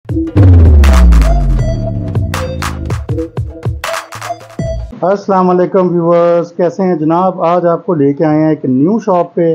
अस्सलाम वालेकुम व्यूवर्स, कैसे हैं जनाब। आज आपको लेके आए हैं एक न्यू शॉप पे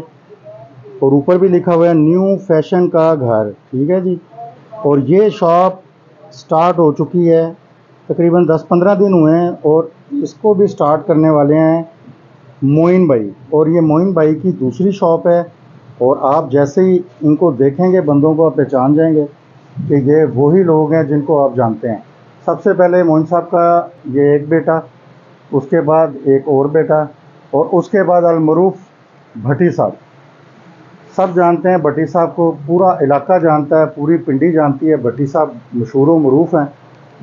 और ऊपर भी लिखा हुआ है न्यू फैशन का घर। ठीक है जी। और ये शॉप स्टार्ट हो चुकी है, तकरीबन 10-15 दिन हुए हैं और इसको भी स्टार्ट करने वाले हैं मोइन भाई। और ये मोइन भाई की दूसरी शॉप है और आप जैसे ही इनको देखेंगे बंदों को आप पहचान जाएंगे कि ये वही लोग हैं जिनको आप जानते हैं। सबसे पहले मोइन साहब का ये एक बेटा, उसके बाद एक और बेटा और उसके बाद अलमरूफ भट्टी साहब। सब जानते हैं भट्टी साहब को, पूरा इलाका जानता है, पूरी पिंडी जानती है। भट्टी साहब मशहूर व मरूफ हैं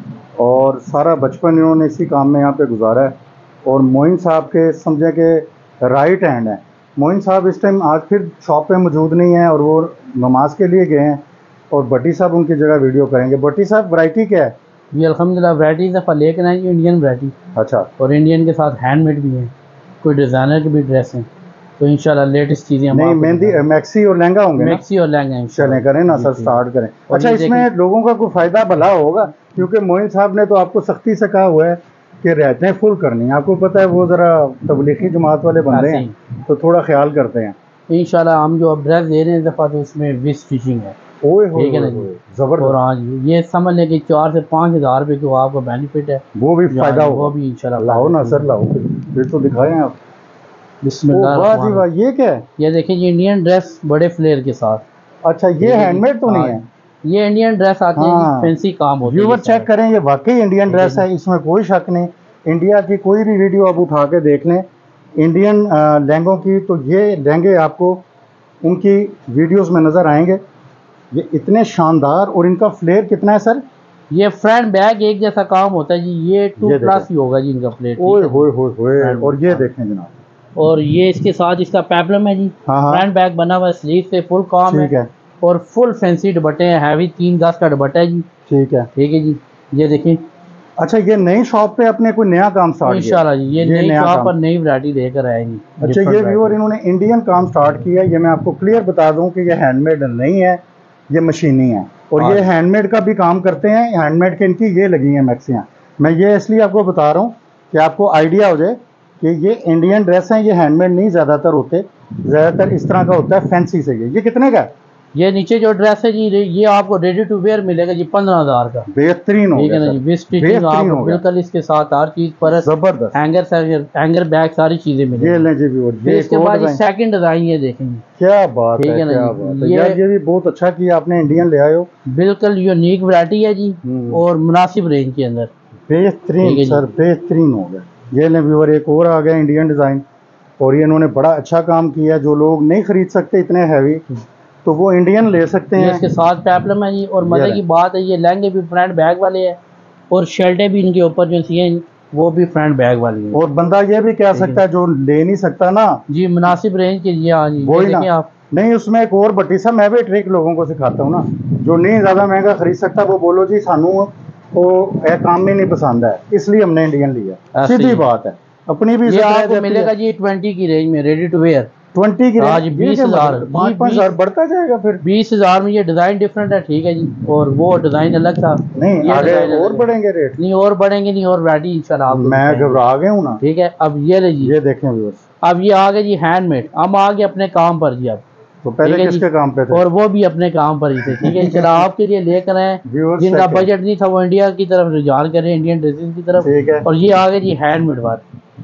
और सारा बचपन इन्होंने इसी काम में यहाँ पे गुजारा है। और मोइन साहब के समझें कि राइट हैंड है। मोइन साहब इस टाइम आज फिर शॉप पे मौजूद नहीं हैं और वो नमाज के लिए गए हैं और भट्टी साहब उनकी जगह वीडियो करेंगे। भट्टी साहब वैरायटी क्या है? जी अल्हम्दुलिल्लाह वैरायटी दफ़ा लेकर आए जी, इंडियन वैरायटी। अच्छा। और इंडियन के साथ हैंडमेड भी हैं, कोई डिज़ाइनर के भी ड्रेस हैं, तो इंशाल्लाह लेटेस्ट चीज़ें। नहीं, मेहंदी मैक्सी और लहंगा होंगे। मैक्सी और लहंगा। चलें करें ना सर, स्टार्ट करें। अच्छा, इसमें लोगों का कोई फ़ायदा भला होगा क्योंकि मोइन साहब ने तो आपको सख्ती से कहा हुआ है कि रहते फुल करनी। आपको पता है वो ज़रा तबलीगी जमात वाले बंदे हैं तो थोड़ा ख्याल करते हैं। इंशाल्लाह हम जो अब ड्रेस दे रहे हैं दफ़ा तो उसमें विस स्टिचिंग है। ठीक है ना जी, जबरदस्त। और हाँ जी, ये समझ लें कि 4 से 5 हज़ार रुपये को आपको बेनिफिट है, वो भी फ़ायदा होगा। वो भी इंशाल्लाह। लाओ ना सर, लाओ फिर तो दिखाएं आप। बिस्मिल्लाह। वाह जी वाह, ये क्या है? ये देखिए जी, इंडियन ड्रेस बड़े फ्लेयर के साथ। अच्छा, ये हैंडमेड तो नहीं है? ये इंडियन ड्रेस आते हैं, फैंसी काम होता है। व्यूअर चेक करें, ये वाकई इंडियन ड्रेस है, इसमें कोई शक नहीं। इंडिया की कोई भी वीडियो आप उठा के देख लें इंडियन लहंगों की, तो ये लहंगे आपको उनकी वीडियोस में नज़र आएंगे। ये इतने शानदार, और इनका फ्लेयर कितना है सर? ये फ्रंट बैक एक जैसा काम होता है जी, ये 2+ ही होगा जी इनका प्लेट। ओए होए होए होए। और ये देखें जनाब, और ये इसके साथ इसका पेप्लम है जी। फ्रंट बैक बना हुआ है, स्लीव से फुल काम है और फुल फैंसी दुपट्टे हैं, हैवी 3 गज का दुपट्टा है जी। ठीक है जी, ये देखें। अच्छा, ये नई शॉप पे अपने कोई नया काम स्टार्ट किया? इंशाल्लाह जी, ये नई शॉप पर नई वैरायटी लेकर आएंगे। अच्छा, ये व्यूअर इन्होंने इंडियन काम स्टार्ट किया। ये मैं आपको क्लियर बता दूं कि ये हैंडमेड नहीं है, ये मशीनी है। और ये हैंडमेड का भी काम करते हैं। हैंडमेड के इनकी ये लगी हैं मैक्सियाँ। मैं ये इसलिए आपको बता रहा हूँ कि आपको आइडिया हो जाए कि ये इंडियन ड्रेस हैं, ये हैंडमेड नहीं ज़्यादातर होते, ज़्यादातर इस तरह का होता है फैंसी से। ये कितने का है? ये नीचे जो ड्रेस है जी, ये आपको रेडी टू वेयर मिलेगा जी 15,000 का। बेहतरीन हो गया जी, विद स्टिचिंग आपको बिल्कुल इसके साथ हर चीज पर जबरदस्त। हैंगर बैग सारी चीजें मिलेंगी। ये लें जी व्यूअर, ये इसके बाद सेकंड डिजाइन ये देखेंगे। क्या बात है, क्या बात है यार, ये भी बहुत अच्छा किया आपने, इंडियन ले आए हो। बिल्कुल यूनिक वैरायटी है जी और मुनासिब रेंज के अंदर। बेहतरीन सर, बेहतरीन हो गया। ये लें व्यूअर, एक और आ गया इंडियन डिजाइन और ये इन्होंने बड़ा अच्छा काम किया। जो लोग नहीं खरीद सकते इतने हैवी तो वो इंडियन ले सकते हैं। इसके साथ पेप्लम है जी। और मजे की बात है, ये लहंगे भी फ्रंट बैग वाले हैं और शर्टें भी इनके ऊपर जो सी हैं वो भी फ्रंट बैग वाली हैं। और बंदा ये भी कह सकता है जो ले नहीं सकता ना जी, मुनासिब रेंज के लिए। हाँ जी, वही ना आप। नहीं, उसमें एक और भट्टी साहब, मैं भी ट्रिक लोगों को सिखाता हूँ ना, जो नहीं ज़्यादा महंगा खरीद सकता वो बोलो जी सानू वो काम में नहीं पसंद है, इसलिए हमने इंडियन लिया। सीधी बात है। अपनी भी ये आपको मिलेगा जी 20 की रेंज में, रेडी टू वेयर 20 की रेंज। 20,000 5,000 बढ़ता जाएगा फिर। 20,000 में ये डिजाइन डिफरेंट है। ठीक है जी, और वो डिजाइन अलग था। नहीं, आगे और बढ़ेंगे रेट? नहीं, और बढ़ेंगे नहीं, और वैरायटी इंशाल्लाह। मैं घबरा गया हूँ ना। ठीक है, अब ये ले जी, ये देखें व्यूअर्स, अब ये आ गए जी हैंडमेड। हम आ गए अपने काम पर जी। अब तो पहले किसके काम पे थे? और वो भी अपने काम पर ही थे। ठीक है, चलो आपके लिए लेकर आए जिनका बजट नहीं था वो इंडिया की तरफ रुझान करें, इंडियन ड्रेसेस की तरफ। ठीक है, और ये आ गए जी हैंडमेड बात।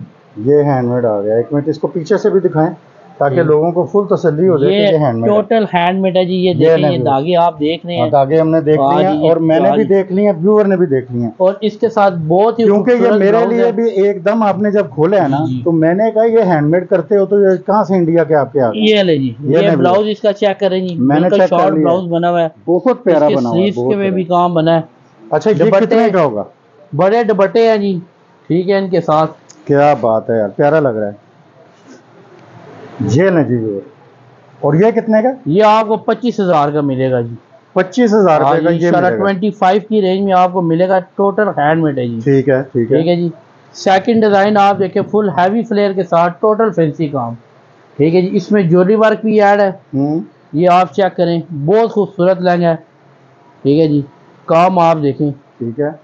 ये हैंडमेड आ गया। एक मिनट इसको पीछे से भी दिखाएं ताकि लोगों को फुल तसल्ली हो जाए कि ये हैंडमेड है। टोटल हैंडमेड है जी। ये देखें, ये दागे आप देख रहे हैं। दागे हमने देख लिए हैं और मैंने भी देख लिए हैं, व्यूअर ने भी देख लिए हैं। और इसके साथ बहुत ही, क्योंकि ये मेरे लिए भी एकदम, आपने जब खोला है ना तो मैंने कहा ये हैंडमेड करते हो तो ये कहाँ से इंडिया के आपके आ गए। ये ले जी, ये ब्लाउज इसका चेक करें जी, मैंने चेक कर लिया, ब्लाउज बना हुआ है, बहुत प्यारा बना हुआ है, स्लीव्स में भी काम बना है। अच्छा, ये कितने का होगा? बड़े दुपट्टे हैं जी। ठीक है, इनके साथ क्या बात है यार, प्यारा लग रहा है। ये लें जी व्यूअर, और ये कितने का? ये आपको 25,000 का मिलेगा जी। 25,000 रुपए का ये मिलेगा। 25 की रेंज में आपको मिलेगा। टोटल हैंडमेड है जी। ठीक है, ठीक है, ठीक है जी। सेकंड डिजाइन आप देखें, फुल हैवी फ्लेयर के साथ टोटल फैंसी काम। ठीक है जी, इसमें ज्वेलरी वर्क भी ऐड है। ये आप चेक करें, बहुत खूबसूरत लहंगा है। ठीक है जी, काम आप देखें। ठीक है,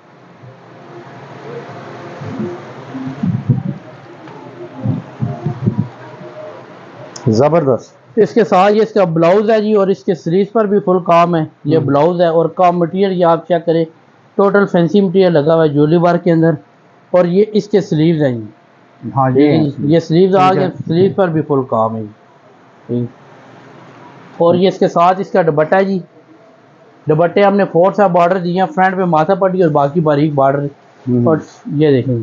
जबरदस्त। इसके साथ ये इसका ब्लाउज है जी, और इसके स्लीव्स पर भी फुल काम है। ये ब्लाउज है, और काम मटेरियल ये आप चेक करें, टोटल फैंसी मटेरियल लगा हुआ है ज्वेलरी वर्क के अंदर। और ये इसके स्लीव्स हैं जी। हाँ, ये स्लीव्स आ गए, स्लीव पर भी फुल काम है जी। और ये इसके साथ इसका दुपट्टा है जी। दुपट्टे हमने 4 सा बॉर्डर दिए हैं, फ्रंट पे माथा पट्टी और बाकी बारीक बॉर्डर। और ये देखें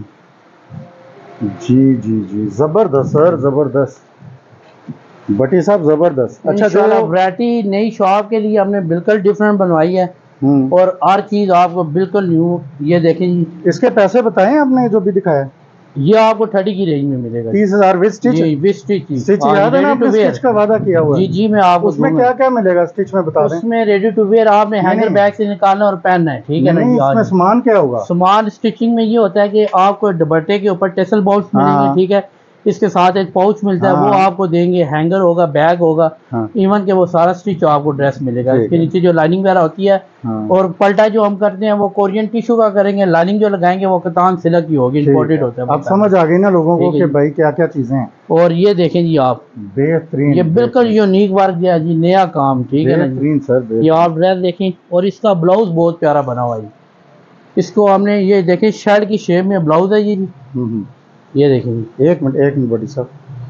जी जी जी, जबरदस्त सर, जबरदस्त भट्टी साहब, जबरदस्त। अच्छा, जो वैरायटी नई शॉप के लिए हमने बिल्कुल डिफरेंट बनवाई है, और हर चीज आपको बिल्कुल न्यू। ये देखें जी, इसके पैसे बताएं आपने जो भी दिखाया। ये आपको 30 की रेंज में मिलेगा। 30,000 with stitch. With stitch. Stitch याद है ना, आपने स्टिच का वादा किया हुआ है। जी जी, मैं आपको उसमें क्या क्या मिलेगा स्टिच में बता दें। उसमें रेडी टू वेयर आपने हैंगर बैग से निकालना और पहनना है, ठीक है ना। इसमें सामान क्या होगा? सामान स्टिचिंग में ये होता है कि आपको दुपट्टे के ऊपर टेसल बाउल्स मिलेंगे, ठीक है। इसके साथ एक पाउच मिलता है, वो आपको देंगे। हैंगर होगा, बैग होगा, इवन के वो सारा स्टिच आपको ड्रेस मिलेगा। इसके नीचे जो लाइनिंग वगैरह होती है, और पलटा जो हम करते हैं वो कोरियन टिश्यू का करेंगे। लाइनिंग जो लगाएंगे वो कतान सिल्क की होगी, इंपोर्टेड होता है। अब समझ आ गई ना लोगों को कि भाई क्या क्या चीजें हैं। और ये देखें जी आप, बेहतरीन, ये बिल्कुल यूनिक वर्क दिया जी, नया काम, ठीक है ना। बेहतरीन सर, ये आप ड्रेस देखें, और इसका ब्लाउज बहुत प्यारा बना हुआ है। इसको हमने ये देखें शर्ट की शेप में ब्लाउज है ये देखेंगे। एक मिनट बड़ी साहब,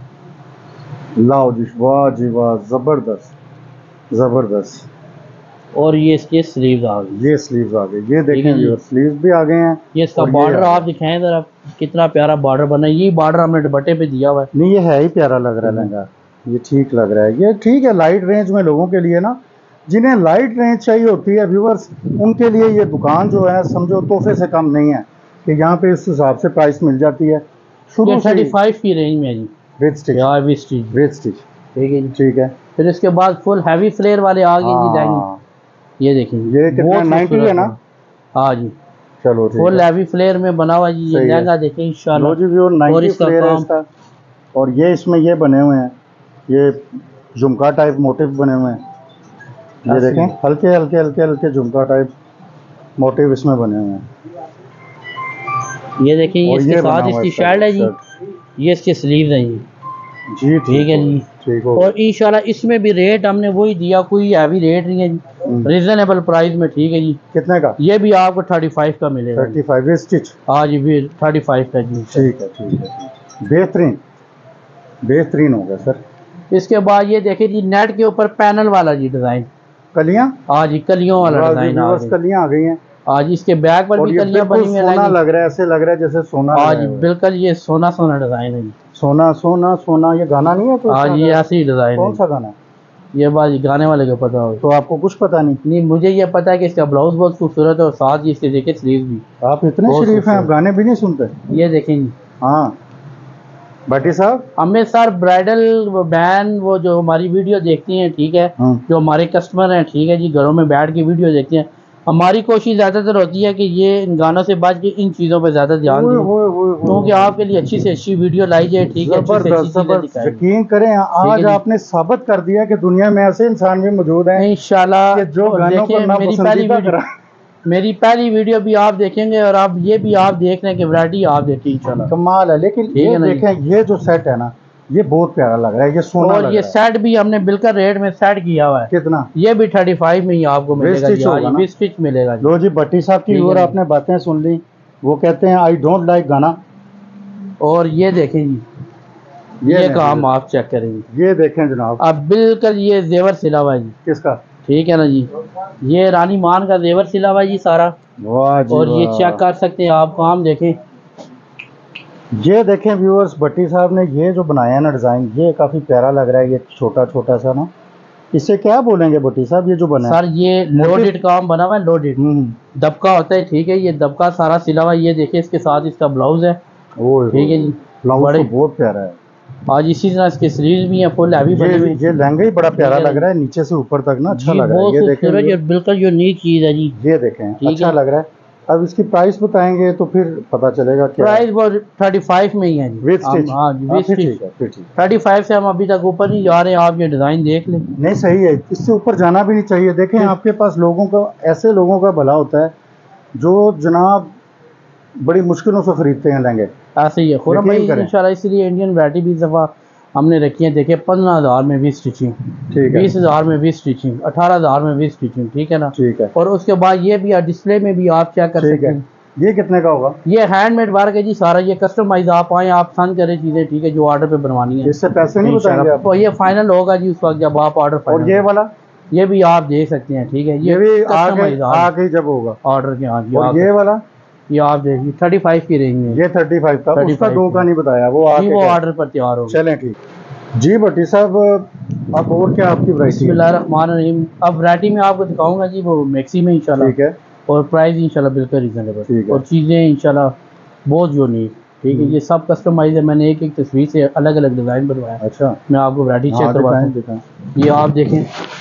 लाओ जी, वाह जी वाह, जबरदस्त जबरदस्त। और ये इसके स्लीव्स आ गए। ये स्लीव्स आ गए, ये देखें स्लीव्स भी आ गए हैं। ये इसका बॉर्डर आप दिखाएं जरा, कितना प्यारा बॉर्डर बना है। ये बॉर्डर हमने दुपट्टे पे दिया हुआ है। नहीं, ये है ही प्यारा लग रहा है लहंगा, ये ठीक लग रहा है। ये ठीक है लाइट रेंज में लोगों के लिए ना, जिन्हें लाइट रेंज चाहिए होती है व्यूअर्स, उनके लिए ये दुकान जो है समझो तोहफे से कम नहीं है, कि यहाँ पे इस हिसाब से प्राइस मिल जाती है। शुरू 35 की रेंज में है जी, विद स्टिच। विद स्टिच, ठीक है जी, ठीक है। फिर इसके बाद फुल हैवी फ्लेयर वाले आ गए जी लहंगे। ये देखेंगे, ये कितना 90 है ना? हाँ जी, चलो फुल हैवी फ्लेयर में बना हुआ जी। ये लहंगा देखें इंशाल्लाह। जी व्यूअर, 90 फ्लेयर है इसका। और ये इसमें ये बने हुए हैं, ये झुमका टाइप मोटिव बने हुए हैं। ये देखें, हल्के हल्के हल्के हल्के झुमका टाइप मोटिव इसमें बने हुए हैं। ये देखें, इसके साथ इसकी शर्ट है जी, ये इसके स्लीव्स हैं जी, ठीक है जी, ठीक हो। और इंशाल्लाह इसमें भी रेट हमने वही दिया, कोई हैवी रेट नहीं है जी, रीजनेबल प्राइस में, ठीक है जी। कितने का? ये भी आपको 35 का मिलेगा। 35 स्टिच? हाँ जी, भी 35 का जी, ठीक है ठीक है, बेहतरीन बेहतरीन हो गया सर। इसके बाद ये देखें जी, नेट के ऊपर पैनल वाला जी डिजाइन, कलियां। हाँ जी, कलियों वाला डिजाइन, कलियां आ गई हैं। आज इसके बैग पर भी कलियां बनी हुई हैं। सोना लग रहा है, ऐसे लग रहा है जैसे सोना। आज बिल्कुल ये सोना सोना डिजाइन है जी। सोना सोना सोना, ये गाना नहीं है कोई? आज ये ऐसी डिजाइन। कौन सा गाना? ये बात गाने वाले को पता हो। तो आपको कुछ पता नहीं? नहीं, मुझे ये पता है कि इसका ब्लाउज बहुत खूबसूरत है, और साथ ही इसके देखे स्लीव भी। आप इतने शरीफ हैं, आप गाने भी नहीं सुनते? ये देखेंगे। हाँ भट्टी साहब, हमें सर ब्राइडल बहन वो जो हमारी वीडियो देखती हैं, ठीक है, जो हमारे कस्टमर हैं, ठीक है जी, घरों में बैठ के वीडियो देखते हैं, हमारी कोशिश ज़्यादातर होती है कि ये इन गानों से बच के इन चीज़ों पे ज़्यादा ध्यान दें, क्योंकि आपके लिए अच्छी से अच्छी वीडियो लाई जाए, ठीक है। यकीन करें, आज आपने साबित कर दिया कि दुनिया में ऐसे इंसान भी मौजूद हैं इंशाल्लाह, जो गानों को नापसंदीदा मेरी पहली वीडियो भी आप देखेंगे, और आप ये भी आप देख रहे हैं कि वैरायटी आप देखें इंशाल्लाह, कमाल है। लेकिन ये देखें, ये जो सेट है ना, ये बहुत प्यारा लग रहा है, ये सोना और ये सेट भी हमने बिल्कुल रेट में सेट किया हुआ है। कितना? ये भी 35 में ही आपको मिलेगा, स्टिच मिलेगा। लो जी, भट्टी साहब की और आपने बातें सुन ली, वो कहते हैं आई डोंट लाइक गाना। और ये देखें जी, ये काम आप चेक करेंगे, ये देखें जनाब, अब बिल्कुल ये जेवर सिला हुआ है जी। किसका? ठीक है ना जी, ये रानी मान का जेवर सिला हुआ है जी सारा। वाह जी, और ये चेक कर सकते हैं आप, काम देखें, ये देखें व्यूअर्स, भट्टी साहब ने ये जो बनाया है ना डिज़ाइन, ये काफ़ी प्यारा लग रहा है। ये छोटा छोटा सा ना, इसे क्या बोलेंगे भट्टी साहब, ये जो बना है? सर ये लोडेड काम बना हुआ है, लोडेड दबका होता है, ठीक है। ये दबका सारा सिला हुआ है, ये देखिए, इसके साथ इसका ब्लाउज है, ठीक है जी, ब्लाउज तो बहुत प्यारा है। आज इसी तरह इसके स्लीव्स भी हैं, फुल हैवी बने हुए। ये लहंगा ही बड़ा प्यारा लग रहा है, नीचे से ऊपर तक ना अच्छा लग रहा है। ये देखें, बिल्कुल यूनिक चीज है जी, ये देखें, अच्छा लग रहा है। अब इसकी प्राइस बताएंगे तो फिर पता चलेगा क्या प्राइस वो 35 में ही है जी विद स्टिच। हाँ जी विद स्टिच। ठीक है 35 से हम अभी तक ऊपर नहीं जा रहे हैं, आप ये डिज़ाइन देख लें। नहीं सही है, इससे ऊपर जाना भी नहीं चाहिए। देखें आपके पास लोगों का, ऐसे लोगों का भला होता है जो जनाब बड़ी मुश्किलों से खरीदते हैं लहंगे। ऐसे ही है खुरम भाई इंशाल्लाह, इसलिए इंडियन वैरायटी भी इस दफ़ा हमने रखी है। देखिए 15,000 में भी स्टिचिंग, ठीक है 20,000 में भी स्टिचिंग, 18,000 में भी स्टिचिंग, ठीक है ना। ठीक है। और उसके बाद ये भी डिस्प्ले में भी आप क्या कर सकते हैं। ये कितने का होगा? ये हैंडमेड वर्क है जी सारा, ये कस्टमाइज आप आए आप पसंद करें चीज़ें, ठीक है, जो ऑर्डर पे बनवानी है। इससे पैसे नहीं बताएंगे आप? तो ये फाइनल होगा जी उस वक्त जब आप ऑर्डर। और ये वाला ये भी आप देख सकते हैं, ठीक है, ये भी आगे जब होगा ऑर्डर के। हाँ जी। और ये वाला ये आप देखिए 35 की रेंज में, ये 35 का, उसका 2 का नहीं बताया, वो ऑर्डर पर तैयार होगा। चलें ठीक जी भट्टी साहब। अब और क्या आपकी वैरायटी? बिस्मिल्लाहिर्रहमानिर्रहीम। अब वैरायटी में आपको दिखाऊंगा जी वो मैक्सी में इंशाल्लाह, ठीक है, और प्राइस इंशाल्लाह बिल्कुल रीजनेबल, और चीज़ें इंशाल्लाह बहुत यूनिक, ठीक है। ये सब कस्टमाइज है, मैंने एक एक तस्वीर से अलग अलग डिज़ाइन बनवाया। अच्छा, मैं आपको वैरायटी चेक करवाता हूँ, ये आप देखें।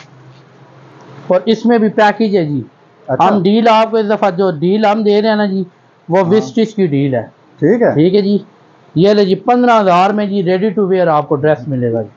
और इसमें भी पैकेज है जी। अच्छा। हम डील आपको इस दफ़ा जो डील हम दे रहे हैं ना जी, वो विद स्टिच की डील है। ठीक है, ठीक है जी। ये ले जी 15,000 में जी रेडी टू वेयर आपको ड्रेस मिलेगा जी।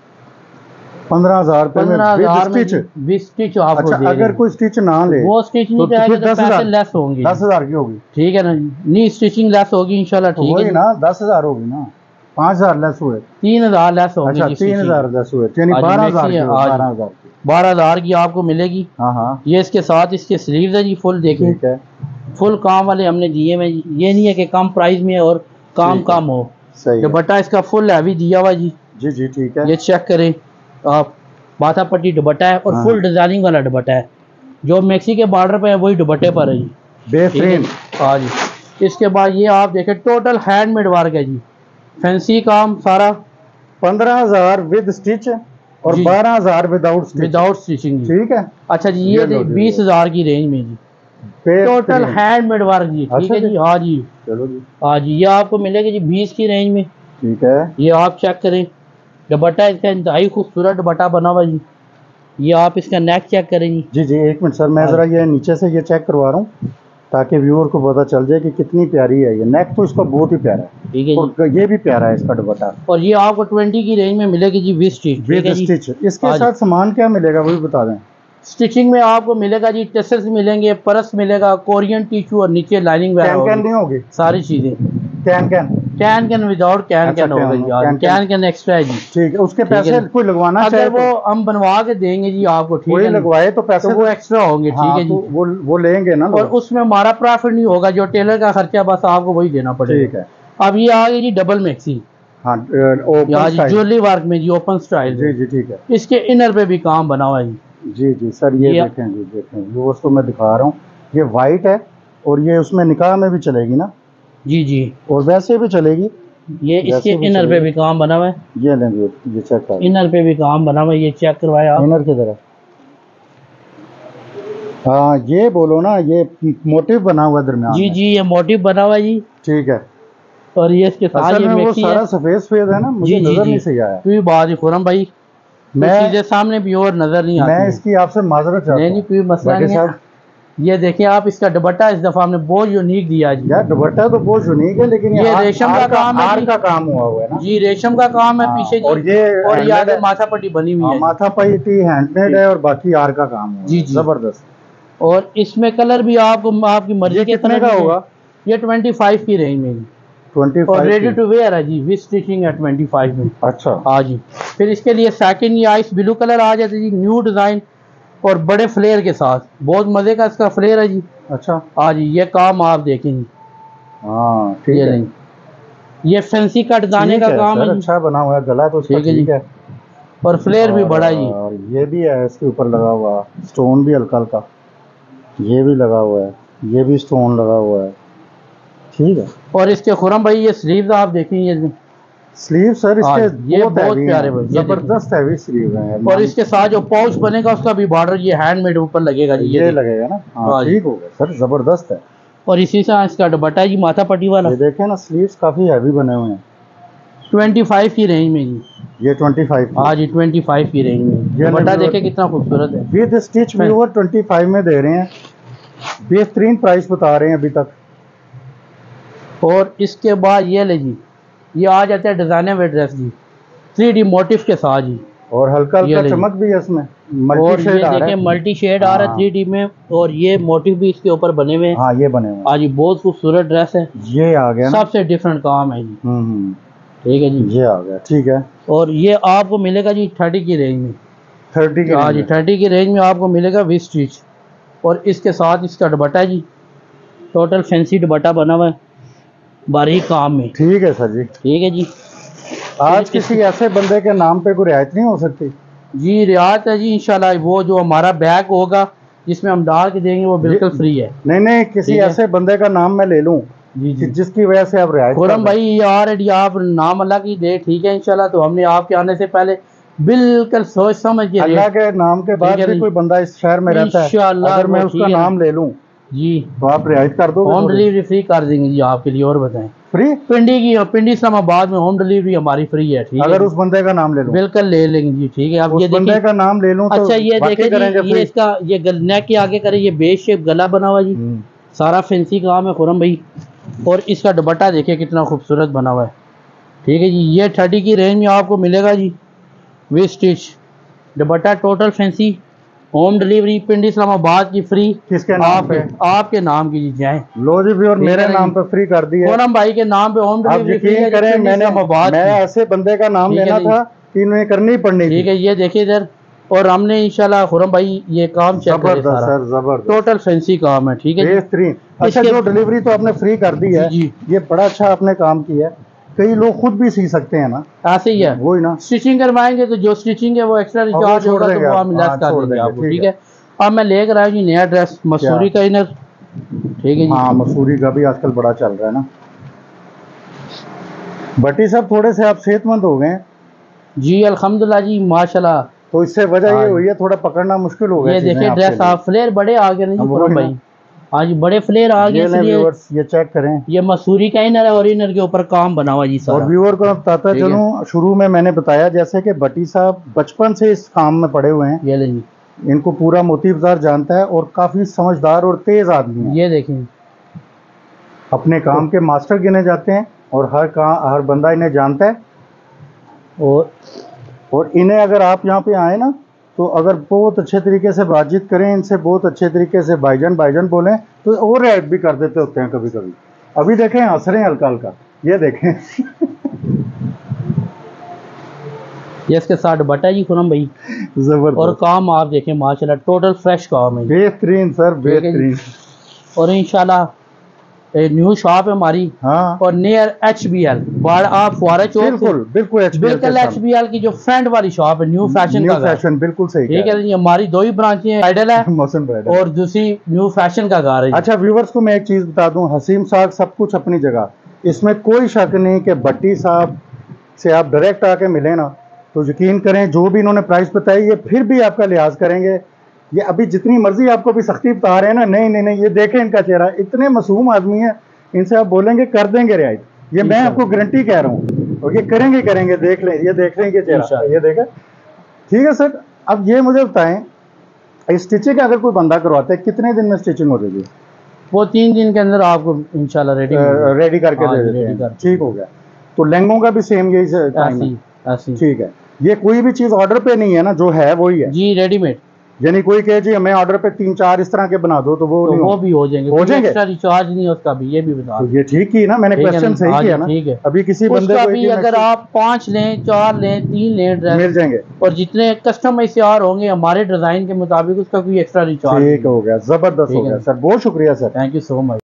15,000 में विद स्टिच आपको। अच्छा, अगर कोई स्टिच ना ले वो स्टिच नहीं कराएगी तो पैसे लेस होंगे। 10,000 की होगी, ठीक है ना। नहीं स्टिचिंग लेस होगी इंशाल्लाह, ठीक है ना। 10,000 होगी ना, 5,000 लेस हुए, 3,000 लेस होगी। अच्छा 3,000 लेस हुए, यानी 12,000 12,000 की आपको मिलेगी। हाँ हाँ। ये इसके साथ इसके स्लीव्स है जी फुल, देखिए फुल काम वाले हमने दिए में। ये नहीं है कि कम प्राइस में और काम कम हो। सही। दुपट्टा इसका फुल हैवी दिया हुआ जी। जी जी ठीक है। ये चेक करें आप, माथा पट्टी दुपट्टा है और फुल डिजाइनिंग वाला दुपट्टा है, जो मैक्सी के बॉर्डर पे है वही दुपट्टे पर है जी, बेहतरीन। हाँ जी। इसके बाद ये आप देखें टोटल हैंडमेड वर्क है जी, फैंसी काम सारा। 15,000 विद स्टिच और 12,000 विदाउट स्टिचिंग। ठीक है। अच्छा जी, ये 20,000 की रेंज में जी टोटल हैंडमेड वर्क जी, ठीक है जी। हाँ जी, चलो जी, हाँ जी। ये आपको मिलेगा जी 20 की रेंज में, ठीक है। ये आप चेक करें दुपट्टा, इसका इंतहाई खूबसूरत दुपट्टा बना हुआ जी। ये आप इसका नेक चेक करें जी। जी जी एक मिनट सर, मैं ज़रा ये नीचे से ये चेक करवा रहा हूँ ताकि व्यूअर को पता चल जाए कि कितनी प्यारी है ये। नेक तो इसका बहुत ही प्यारा है, ठीक है और ये भी प्यारा है इसका दुपट्टा। और ये आपको 20 की रेंज में मिलेगी जी विद स्टिच। इसके साथ सामान क्या मिलेगा वो भी बता दें। स्टिचिंग में आपको मिलेगा जी टेसल्स मिलेंगे, परस मिलेगा, कोरियन टिश्यू और नीचे लाइनिंग कैन नहीं होगी, सारी चीजें। कैन विदाउट कैन होगा, कैन एक्स्ट्रा है जी। ठीक है। उसके पैसे कोई लगवाना अगर वो हम बनवा के देंगे जी आपको, ठीक है, लगवाए तो पैसे तो वो एक्स्ट्रा होंगे, ठीक है जी। वो लेंगे ना, और उसमें हमारा प्रॉफिट नहीं होगा, जो टेलर का खर्चा बस आपको वही देना पड़ेगा। ठीक है। अब ये आ गई जी डबल मैक्सी, हाँ ज्वेलरी वर्क में जी, ओपन स्टाइल। जी जी ठीक है। इसके इनर पे भी काम बना हुआ है जी। जी जी सर, ये देखें जी, देखें व्यूअर्स को मैं दिखा रहा हूँ, ये वाइट है और ये उसमें निकाह में भी चलेगी ना? जी जी, और वैसे भी चलेगी। ये इसके इनर पे भी काम बना हुआ है, ये लेंगे, ये चेक कर, इनर पे भी काम बना हुआ है, ये चेक करवाया। इनर की तरह, हाँ ये बोलो ना, ये मोटिव बना हुआ दरमियान। जी जी, ये मोटिव बना हुआ है जी, ठीक है। और ये इसके साथ ये वो सारा सफेद है ना, मुझे नजर नहीं सही आया। कोई बात नहीं खुरम भाई, मैं सीधे सामने भी और नजर नहीं आती। मैं इसकी आपसे माजरत चाहता हूं। नहीं कोई मसला नहीं है। ये देखें आप, इसका दुपट्टा इस दफा हमने बहुत यूनिक दिया जी। यार दुपट्टा तो बहुत यूनिक है, लेकिन ये रेशम का काम है, हार का काम हुआ हुआ है ना जी, रेशम का काम है पीछे जी। और ये आगे माथा पट्टी बनी हुई है, माथा पट्टी हैंडमेड है और बाकी हार का काम है जी जी, जबरदस्त। और इसमें कलर भी आपको आपकी मर्जी के कितने का होगा? ये 25 की रेंज में, 25 और रेडी टू वेयर है जी, विद स्टिचिंग है 25 में। अच्छा हाँ जी। फिर इसके लिए सेकंड ये आइस ब्लू कलर आ जाता है जी, न्यू डिजाइन और बड़े फ्लेयर के साथ, बहुत मजे का इसका फ्लेयर है जी। अच्छा हाँ जी, ये काम आप देखेंगे। हाँ ठीक है, नहीं ये फैंसी कट दाने का काम है, अच्छा बना हुआ है, गला तो ठीक है, और फ्लेयर भी बड़ा जी। और ये भी है इसके ऊपर लगा हुआ स्टोन भी हल्का हल्का, ये भी लगा हुआ है, ये भी स्टोन लगा हुआ है, ठीक है। और इसके खुरम भाई ये स्लीव्स आप देखेंगे, स्लीव सर इसके ये बहुत प्यारे, जबरदस्त हैवी स्लीव है। और इसके साथ जो पाउच बनेगा उसका भी बॉर्डर ये हैंडमेड ऊपर लगेगा जी, ये लगेगा ना, हाँ ठीक होगा सर, जबरदस्त है। और इसी से इसका दुपट्टा जी माथा पट्टी वाला, ये देखें ना, स्लीव्स काफी हैवी बने हुए हैं। 25 की रेंज में जी, ये 25, हाँ जी 25 की रेंज में। दुपट्टा देखे कितना खूबसूरत है, विद स्टिच व्यूअर 25 में दे रहे हैं। बेहतरीन प्राइस बता रहे हैं अभी तक। और इसके बाद ये ले जी, ये आ जाता है डिजाइनर ड्रेस जी, 3D मोटिव के साथ जी, और हल्का हल्का चमक भी है इसमें, और ये देखिए मल्टी शेड आ रहा है 3D में, और ये मोटिव भी इसके ऊपर बने हुए हैं। हाँ ये बने हुए हाँ जी, बहुत खूबसूरत ड्रेस है, ये आ गया सबसे डिफरेंट काम है जी। ठीक है जी, ये आ गया, ठीक है। और ये आपको मिलेगा जी 30 की रेंज में, 30 की, हाँ जी 30 की रेंज में आपको मिलेगा विद स्टिच, और इसके साथ इसका दुपट्टा है जी, टोटल फैंसी दुपट्टा बना हुआ है बारीक काम में। ठीक है सर जी, ठीक है जी। आज किसी ऐसे बंदे के नाम पे कोई रियायत नहीं हो सकती? जी रियायत है जी इंशाल्लाह, वो जो हमारा बैग होगा जिसमें हम डाल के देंगे वो बिल्कुल फ्री है। नहीं, किसी ऐसे बंदे का नाम मैं ले लूं जी जी, जिसकी वजह से आप रियायत खुरम भाई ये ऑलरेडी आप नाम अल्लाह की दे, ठीक है इंशाल्लाह, तो हमने आपके आने से पहले बिल्कुल सोच समझ के अल्लाह के नाम के बाद भी कोई बंदा इस शहर में रहता है, अगर मैं उसका नाम ले लूं जी तो आप रियायत कर दो? होम डिलीवरी फ्री कर देंगे जी आपके लिए। और बताएं, फ्री? पिंडी इस्लामाबाद में होम डिलीवरी हमारी फ्री है। ठीक है, अगर उस बंदे का नाम ले लूं? बिल्कुल ले लेंगे जी। ठीक है, आप उस ये बंदे का नाम ले लूं तो अच्छा ये देखें जी, ये इसका ये नेक के आगे करे, ये बेस शेप गला बना हुआ जी, सारा फैंसी काम है खुरम भाई। और इसका दुपट्टा देखिए कितना खूबसूरत बना हुआ है। ठीक है जी, ये 30 की रेंज में आपको मिलेगा जी with stitch dupatta, total fancy, home delivery Pindi Islamabad की फ्री। किसके नाम पे? आपके नाम की जाए। लो जी व्यूअर, मेरे नाम पे फ्री कर दी है, खुरम भाई के नाम पे होम डिलीवरी फ्री है। करें, मैं ऐसे बंदे का नाम लेना था कि इन्हें करनी पड़नी। ठीक है, ये देखिए इधर, और हमने इंशाल्लाह खुरम भाई ये काम चेक करें सारा, सर जबरदस्त, टोटल फैंसी काम है। ठीक है, बेहतरीन। अच्छा, जो डिलीवरी तो आपने फ्री कर दी है, ये बड़ा अच्छा आपने काम किया है। कई लोग खुद भी सी सकते हैं ना, ऐसे ही है, वही ना, स्टिचिंग करवाएंगे तो जो स्टिचिंग है वो एक्स्ट्रा रिचार्ज होगा, तो वो हम लेस कर देंगे आपको। ठीक है, अब मैं लेकर आया जी नया ड्रेस, मसूरी का इनर। ठीक है जी, हाँ मसूरी का भी आजकल बड़ा चल रहा है ना। भट्टी साहब थोड़े से आप सेहतमंद हो गए जी, अल्हम्दुलिल्लाह जी, माशाल्लाह। तो इससे वजह ये हुई है थोड़ा पकड़ना मुश्किल हो गया। ये देखिए ड्रेस आप फ्लेयर बड़े आ गए नहीं खुरम भाई, आज बड़े फ्लेयर आ गए, इसलिए ये चेक करें, ये मसूरी का इनर है और इनर के ऊपर काम बना हुआ जी सारा। और व्यूअर को बताता चलूं, शुरू में मैंने बताया जैसे कि भट्टी साहब बचपन से इस काम में पड़े हुए हैं, ये ले जी, इनको पूरा मोती बाजार जानता है और काफी समझदार और तेज आदमी है। ये देखें, अपने काम के मास्टर गिने जाते हैं और हर बंदा इन्हें जानता है। और इन्हें अगर आप यहाँ पे आए ना, तो अगर बहुत अच्छे तरीके से बातचीत करें, इनसे बहुत अच्छे तरीके से भाईजान भाईजान बोलें, तो और रेड भी कर देते होते हैं कभी कभी। अभी देखें हंस रहे हैं हल्का हल्का, ये देखें ये इसके साथ दुपट्टा जी खुरम भाई, जबरदस्त। और काम आप देखें माशाल्लाह, टोटल फ्रेश काम है, बेहतरीन सर, बेहतरीन। और इंशाल्लाह न्यू शॉप है हमारी, हाँ, और नियर HBL आप फुआरा चौक, बिल्कुल HBL की जो फ्रंट वाली शॉप है, न्यू फैशन का फैशन, बिल्कुल सही। ठीक है जी, हमारी दो ही ब्रांचें हैं, आइडल है मौसम और दूसरी न्यू फैशन का घर है। अच्छा व्यूवर्स को मैं एक चीज बता दूं, हसीम साहब सब कुछ अपनी जगह, इसमें कोई शक नहीं कि भट्टी साहब से आप डायरेक्ट आके मिले ना, तो यकीन करें जो भी इन्होंने प्राइस बताई ये फिर भी आपका लिहाज करेंगे। ये अभी जितनी मर्जी आपको भी सख्ती बता रहे हैं ना, नहीं, ये देखें इनका चेहरा, इतने मासूम आदमी है, इनसे आप बोलेंगे कर देंगे रियायत, ये मैं आपको गारंटी कह रहा हूँ, और ये करेंगे, देख लें, ये देख लेंगे चेहरा, ये देखा। ठीक है सर, अब ये मुझे बताएं, स्टिचिंग अगर कोई बंदा करवाता है कितने दिन में स्टिचिंग हो जाएगी? वो 3 दिन के अंदर आपको इंशाल्लाह रेडी करके दे देते हैं। ठीक हो गया, तो लहंगों का भी सेम यही टाइम है? ठीक है, ये कोई भी चीज ऑर्डर पे नहीं है ना, जो है वही है जी, रेडीमेड। यानी कोई कहे जी हमें ऑर्डर पे 3-4 इस तरह के बना दो, तो वो भी हो जाएंगे, एक्स्ट्रा रिचार्ज नहीं है उसका भी, ये भी बता दो। ये ठीक ही ना, मैंने क्वेश्चन सही किया ना? ठीक है, अभी किसी बंदे को भी अगर आप 5 लें, 4 लें, 3 लें ड्रेस मिल जाएंगे, और जितने कस्टमर तैयार होंगे हमारे डिजाइन के मुताबिक उसका कोई एक्स्ट्रा रिचार्ज। ठीक हो गया, जबरदस्त हो गया सर, बहुत शुक्रिया sir, thank you so much.